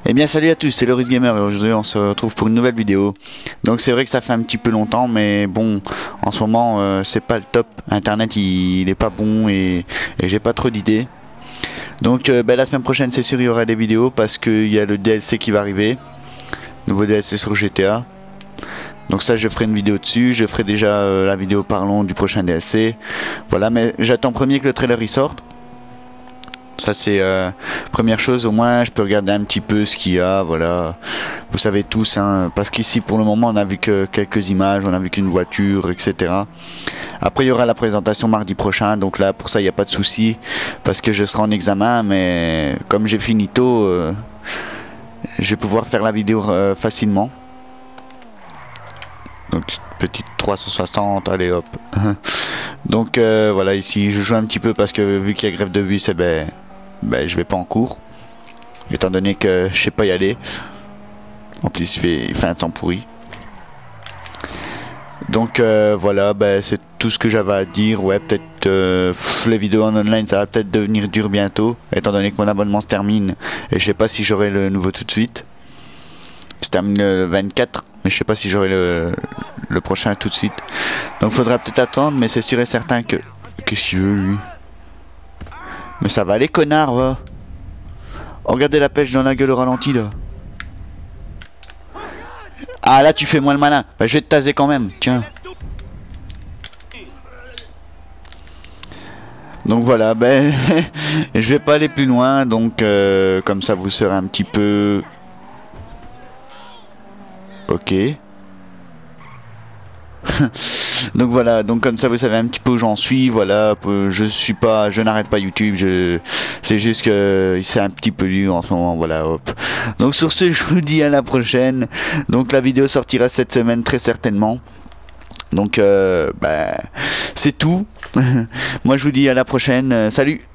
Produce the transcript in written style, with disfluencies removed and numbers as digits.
Eh bien salut à tous, c'est Loris Gamer et aujourd'hui on se retrouve pour une nouvelle vidéo. Donc c'est vrai que ça fait un petit peu longtemps mais bon, en ce moment c'est pas le top. Internet il est pas bon et j'ai pas trop d'idées. Donc la semaine prochaine c'est sûr il y aura des vidéos parce qu'il y a le DLC qui va arriver. Nouveau DLC sur GTA. Donc ça je ferai une vidéo dessus, je ferai déjà la vidéo parlant du prochain DLC. Voilà, mais j'attends premier que le trailer y sorte. Ça c'est première chose, au moins je peux regarder un petit peu ce qu'il y a, voilà. Vous savez tous, hein, parce qu'ici pour le moment on a vu que quelques images, on a vu qu'une voiture, etc. Après il y aura la présentation mardi prochain, donc là pour ça il n'y a pas de souci, parce que je serai en examen, mais comme j'ai fini tôt, je vais pouvoir faire la vidéo facilement. Donc petite 360, allez hop. Donc voilà, ici je joue un petit peu parce que vu qu'il y a grève de bus, je vais pas en cours, étant donné que je sais pas y aller. En plus il fait un temps pourri. Donc voilà, c'est tout ce que j'avais à dire. Ouais, peut-être les vidéos en online ça va peut-être devenir dur bientôt, étant donné que mon abonnement se termine et je sais pas si j'aurai le nouveau tout de suite. Se termine le 24, mais je sais pas si j'aurai le prochain tout de suite. Donc faudra peut-être attendre, mais c'est sûr et certain que... Qu'est-ce qu'il veut lui? Mais ça va aller connard, va. Oh, regardez la pêche dans la gueule au ralenti là. Ah là tu fais moins le malin. Bah, je vais te taser quand même, tiens. Donc voilà, je vais pas aller plus loin, donc comme ça vous serez un petit peu... Ok. Donc voilà, donc comme ça vous savez un petit peu où j'en suis. Voilà, je n'arrête pas YouTube, c'est juste que c'est un petit peu dur en ce moment. Voilà, hop. Donc sur ce, je vous dis à la prochaine. Donc la vidéo sortira cette semaine très certainement. Donc c'est tout. Moi je vous dis à la prochaine. Salut.